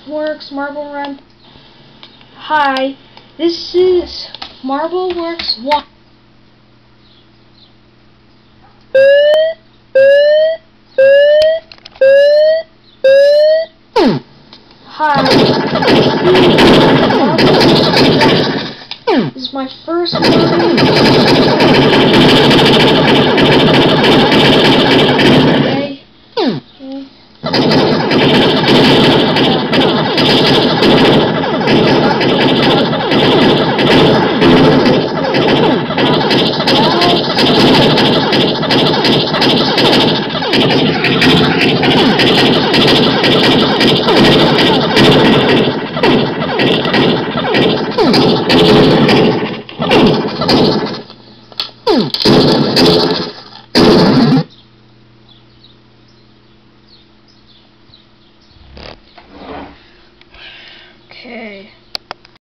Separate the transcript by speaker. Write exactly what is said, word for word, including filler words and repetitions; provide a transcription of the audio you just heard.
Speaker 1: Works Marble Run. Hi, this is Marble Works one. Hi, this is my first movie. Okay. Okay. Okay.